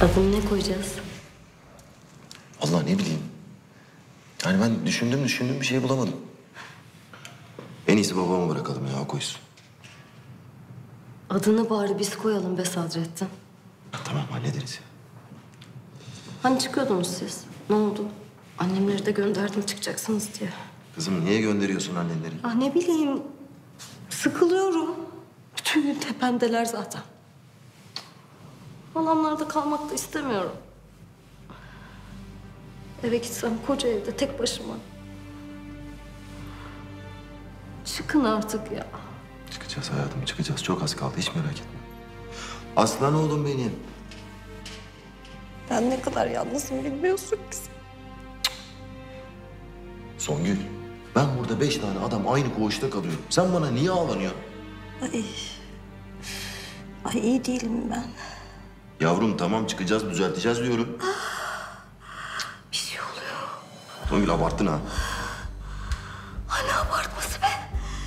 Adını ne koyacağız? Allah ne bileyim. Yani ben düşündüm bir şey bulamadım. En iyisi babama bırakalım ya, o koysun. Adını bari biz koyalım be Sadrettin. Tamam, hallederiz. Hani çıkıyordunuz siz? Ne oldu? Annemleri de gönderdim çıkacaksınız diye. Kızım niye gönderiyorsun annenleri? Ah ne bileyim. Sıkılıyorum. Bütün gün tependeler zaten. Halamlarda kalmak da istemiyorum. Eve gitsem koca evde tek başıma. Çıkın artık ya. Çıkacağız hayatım, çıkacağız. Çok az kaldı, hiç merak etme. Aslan oğlum benim. Ben ne kadar yalnızım bilmiyorsun ki sen. Songül, ben burada 5 tane adam aynı koğuşta kalıyorum. Sen bana niye ağlanıyorsun? Ay. Ay iyi değilim ben. Yavrum tamam, çıkacağız, düzelteceğiz diyorum. Bir şey oluyor. Songül abarttın ha. Ay ne abartması be.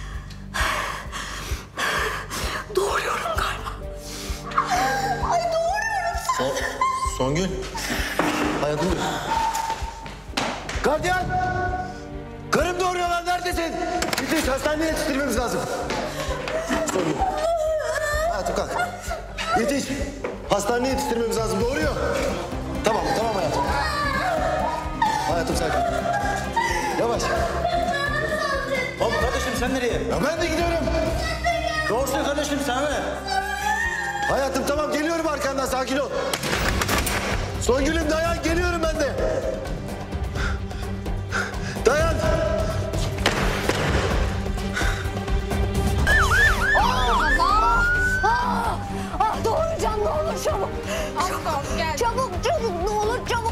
Doğuruyorum galiba. Ay doğuruyorum. Songül. Hayatım. Gardiyan! Karım doğuruyorlar, neredesin? Yetiş, hastaneye yetiştirmemiz lazım. Songül. Hayatım kalk. Yetiş. Hastaneye yetiştirmemiz lazım, doğuruyor. Tamam hayatım. Hayatım sakin. Yavaş. Oğlum kardeşim sen nereye? Ya ben de gidiyorum. Doğrusu kardeşim sen mi? Hayatım tamam, geliyorum arkandan, sakin ol. Songül'üm dayan, geliyorum ben de. Dayan. Doğuracağım, ne olur çabuk. Çabuk gel. Çabuk ne olur çabuk.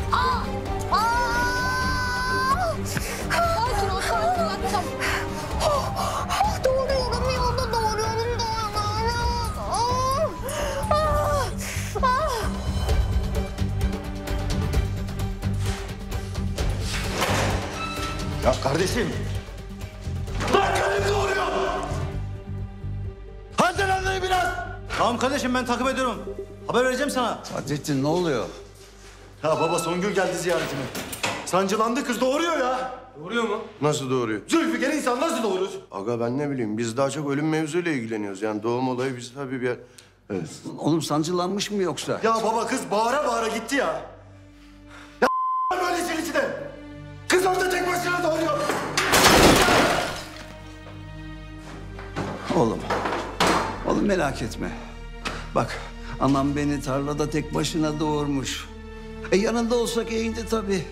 Sakin ol, çabuk. Doğuruyorum, yolda doğuruyorum. Ya kardeşim. Lan karım doğuruyor. Hadi lan biraz. Tamam kardeşim ben takip ediyorum. Haber vereceğim sana. Sadrettin ne oluyor? Ya baba, Songül geldi ziyaretime. Sancılandı, kız doğuruyor ya. Doğuruyor mu? Nasıl doğuruyor? Zülfikar insan nasıl doğurur? Aga ben ne bileyim, biz daha çok ölüm mevzuyla ilgileniyoruz. Yani doğum olayı biz tabii bir... Evet. Oğlum sancılanmış mı yoksa? Ya baba, kız bağıra bağıra gitti ya. Ya böyle işin içine. Kız orada tek başına doğuruyor. Oğlum merak etme. Bak anam beni tarlada tek başına doğurmuş. Yanında olsak iyiydi tabii.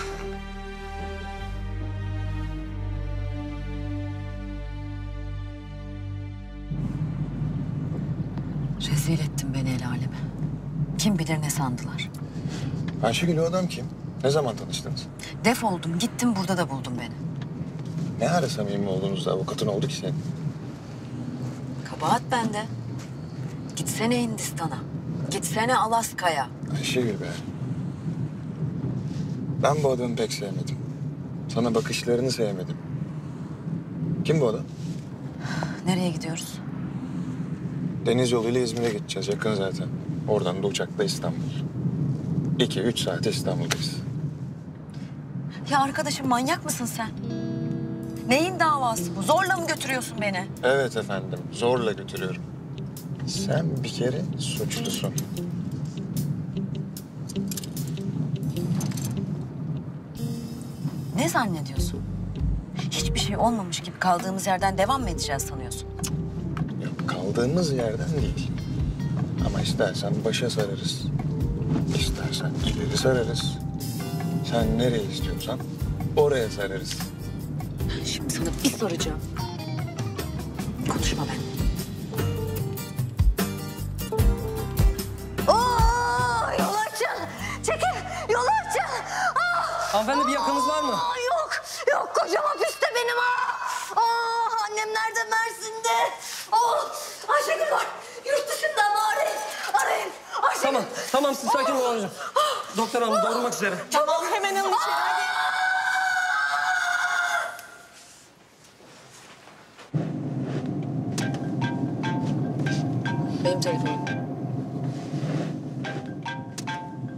Rezil ettin beni el aleme. Kim bilir ne sandılar. Ayşegül, o adam kim? Ne zaman tanıştınız? Defoldum gittim, burada da buldun beni. Ne ara samimi olduğunuzda avukatın oldu ki senin? Kabahat bende. Gitsene Hindistan'a. Gitsene Alaska'ya. Ayşegül be. Ben bu adamı pek sevmedim. Sana bakışlarını sevmedim. Kim bu adam? Nereye gidiyoruz? Deniz yoluyla İzmir'e gideceğiz. Yakın zaten. Oradan da uçakla İstanbul. 2-3 saate İstanbul'dayız. Ya arkadaşım manyak mısın sen? Neyin davası bu? Zorla mı götürüyorsun beni? Evet efendim. Zorla götürüyorum. Sen bir kere suçlusun. Ne zannediyorsun? Hiçbir şey olmamış gibi kaldığımız yerden devam mı edeceğiz sanıyorsun? Yok, kaldığımız yerden değil. Ama istersen başa sararız. İstersen ileri sararız. Sen nereye istiyorsan oraya sararız. Şimdi sana bir soracağım. Konuşma ben. Yol açın. Çekil, yol açın. Hanımefendi bir yakınız var mı? Yok, kocam hapiste benim. Annem nerede? Mersin'de. Ayşegül var. Yurt dışından arayın. Ayşegül. Tamam siz sakin olun hocam. Doktor hanım doğurmak üzere. Tamam, hemen alın içeri, hadi. Benim telefonum.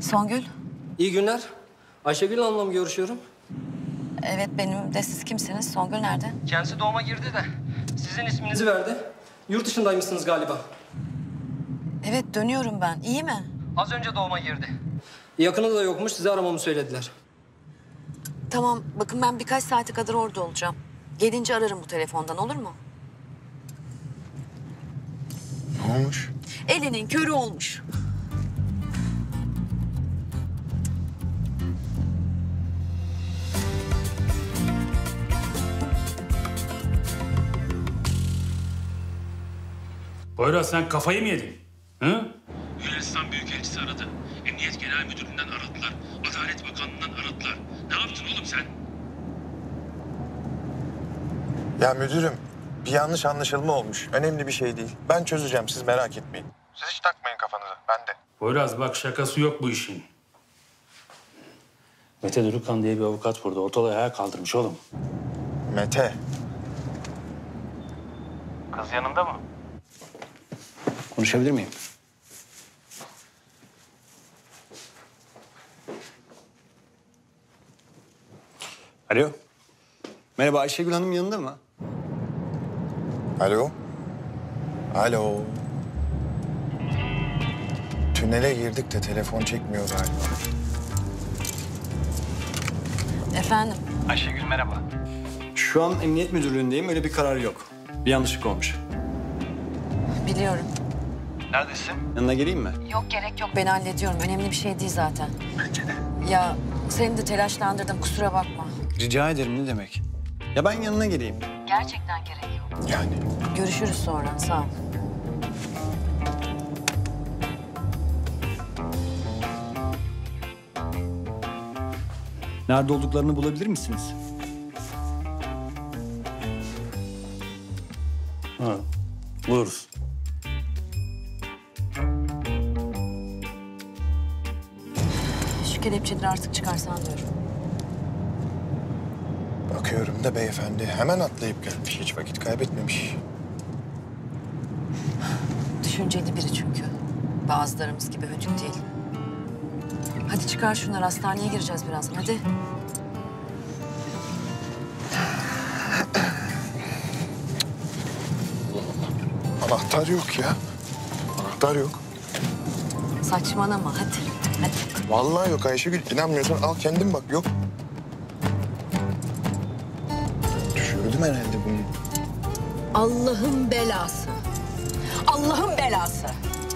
Songül. İyi günler. Ayşegül Hanım'la mı görüşüyorum? Evet benim de siz kimsiniz? Songül nerede? Kendisi doğuma girdi de sizin isminizi verdi. Yurt dışındaymışsınız galiba. Evet dönüyorum ben. İyi mi? Az önce doğuma girdi. Yakını da yokmuş, sizi aramamı söylediler. Tamam bakın ben birkaç saate kadar orada olacağım. Gelince ararım bu telefondan olur mu? Ne olmuş? Elinin körü olmuş. Poyraz sen kafayı mı yedin? Hı? Yunanistan Büyükelçisi aradı. Emniyet Genel Müdürlüğü'nden aradılar. Adalet Bakanlığı'ndan aradılar. Ne yaptın oğlum sen? Ya müdürüm, bir yanlış anlaşılma olmuş. Önemli bir şey değil. Ben çözeceğim, siz merak etmeyin. Siz hiç takmayın kafanıza, ben de. Poyraz bak şakası yok bu işin. Mete Durukan diye bir avukat burada. Ortalığı ayağa kaldırmış oğlum. Mete. Kız yanında mı? Konuşabilir miyim? Alo. Merhaba, Ayşegül Hanım yanında mı? Alo. Alo. Tünele girdik de telefon çekmiyor galiba. Efendim? Ayşegül merhaba. Şu an Emniyet Müdürlüğü'ndeyim. Öyle bir karar yok. Bir yanlışlık olmuş. Biliyorum. Neredesin? Yanına geleyim mi? Yok gerek yok ben hallediyorum. Önemli bir şey değil zaten. Bence de. Ya seni de telaşlandırdım kusura bakma. Rica ederim, ne demek? Ya ben yanına geleyim. Gerçekten gerek yok. Yani. Görüşürüz sonra sağ ol. Nerede olduklarını bulabilir misiniz? Ha, buluruz. Şu kelepçeleri artık çıkarsan diyorum. Bakıyorum da beyefendi hemen atlayıp gelmiş. Hiç vakit kaybetmemiş. Düşünceli biri çünkü. Bazılarımız gibi hödük değil. Hadi çıkar şunları hastaneye gireceğiz birazdan hadi. Anahtar yok ya. Anahtar yok. Saçmalama hadi. Hadi. Vallahi yok Ayşegül. İnanmıyorsan al kendin bak. Yok. Düşürdüm herhalde bunu. Allah'ın belası. Allah'ın belası.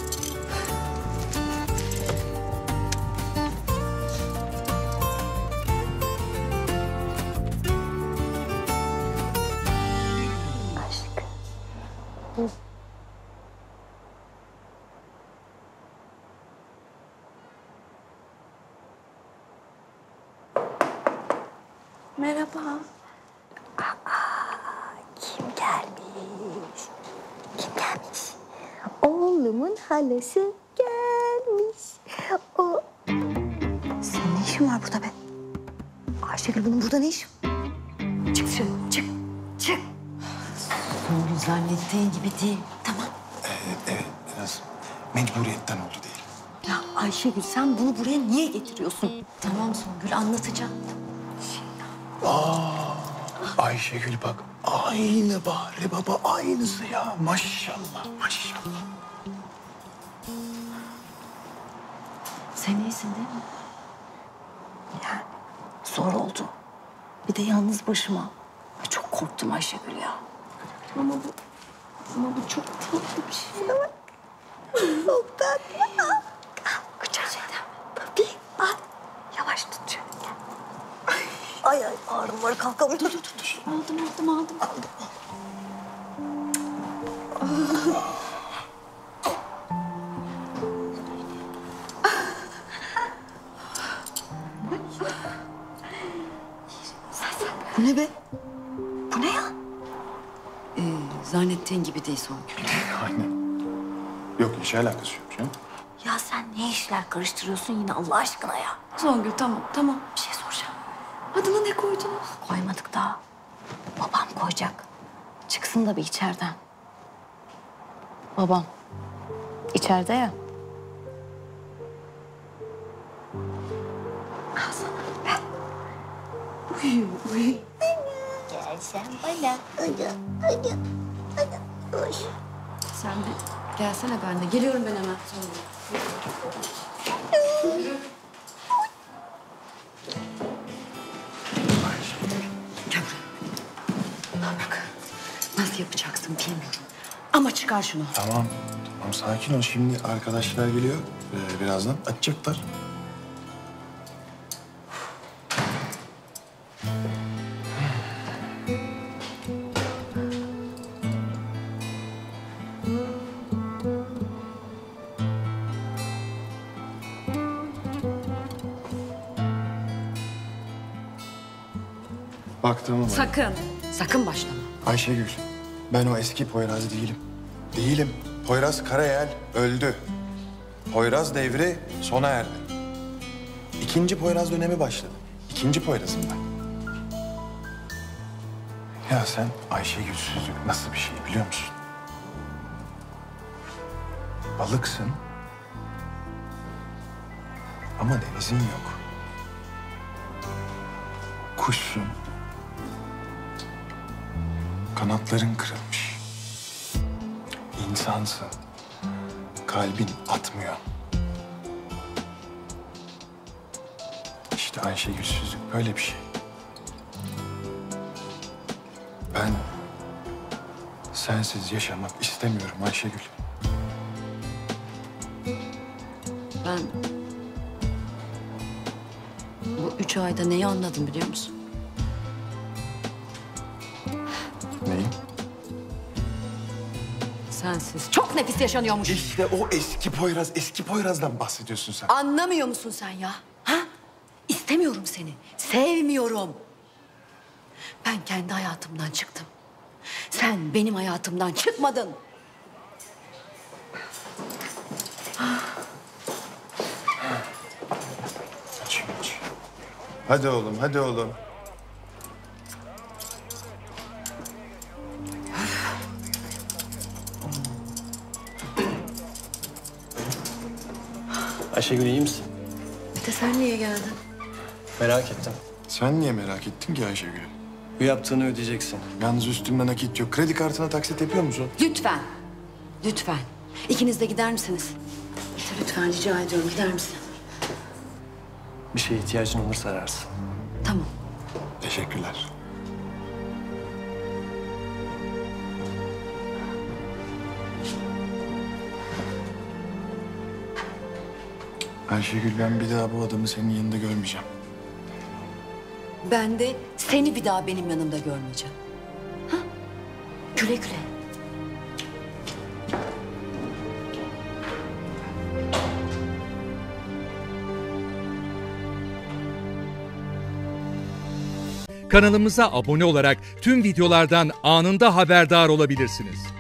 Merhaba. Kim gelmiş? Kim gelmiş? Oğlumun halası gelmiş. O... Senin ne işin var burada be? Ayşegül bunun burada ne işi? Çık dışarı, çık, çık. Doğru zannettiğin gibi değil. Tamam. Evet biraz mecburiyetten oldu değil. Ya Ayşegül sen bunu buraya niye getiriyorsun? Tamam Songül anlatacağım. Ayşegül bak aynı Bahri Baba aynısı ya. Maşallah maşallah. Sen iyisin değil mi? Yani zor oldu. Bir de yalnız başıma. Ay, çok korktum Ayşegül ya. Ama bu çok tatlı bir şey. Bak. Çok tatlı. Kucağına. Tabii. Ay. Yavaş tut şöyle. Gel. Ay ağrım var kalkamıyorum. Dur. Aldım. Bu ne be? Bu ne ya? Zannettiğin gibi değil Songül. Aynen. Yok hiç alakası yok canım. Ya sen ne işler karıştırıyorsun yine Allah aşkına ya? Songül tamam. Bir şey soracağım. Adını ne koydunuz? Koymadık daha. Babam koyacak. Çıksın da bir içeriden. Babam. İçeride ya. Gel sen bana. Hadi. Uy. Sen bir gelsene ben de. Geliyorum ben hemen. Gel buraya. Bak nasıl yapacaksın bilmiyorum. Ama çıkar şunu. Tamam sakin ol. Şimdi arkadaşlar geliyor. Birazdan açacaklar. Baktığıma bak. Sakın başlama. Ayşegül, ben o eski Poyraz değilim. Değilim. Poyraz Karayel öldü. Poyraz devri sona erdi. İkinci Poyraz dönemi başladı. İkinci Poyraz'ım ben. Ya sen Ayşegülsüzlük nasıl bir şey biliyor musun? Balıksın ama denizin yok. Kuşsun. Kanatların kırılmış. İnsansın. Kalbin atmıyor. İşte Ayşegülsüzlük böyle bir şey. Ben sensiz yaşamak istemiyorum Ayşegül. Ben bu 3 ayda neyi anladım biliyor musun? Neyi? Sensiz çok nefis yaşanıyormuş. İşte o eski Poyraz'dan bahsediyorsun sen. Anlamıyor musun sen ya? Ha? İstemiyorum seni. Sevmiyorum. Ben kendi hayatımdan çıktım. Sen benim hayatımdan çıkmadın. Aç. Hadi oğlum. Ayşegül iyi misin? Mete sen niye geldin? Merak ettim. Sen niye merak ettin ki Ayşegül? Bu yaptığını ödeyeceksin. Yalnız üstümde nakit yok. Kredi kartına taksit yapıyor musun? Lütfen. Lütfen. İkiniz de gider misiniz? Mete lütfen rica ediyorum gider misin? Bir şeye ihtiyacın olursa ararsın. Tamam. Teşekkürler. Ayşegül ben bir daha bu adamı senin yanında görmeyeceğim. Ben de seni bir daha benim yanımda görmeyeceğim. Ha? Güle güle. Kanalımıza abone olarak tüm videolardan anında haberdar olabilirsiniz.